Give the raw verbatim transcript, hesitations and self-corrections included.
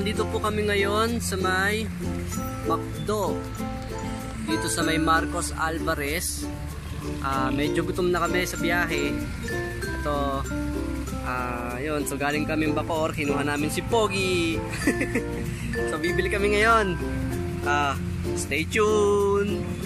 nandito po kami ngayon sa may McDo. Dito sa may Marcos Alvarez. Uh, medyo gutom na kami sa biyahe. Ito, uh, yun. So galing kami Bacoor. Kinuha namin si Pogi. So bibili kami ngayon. Uh, stay tuned!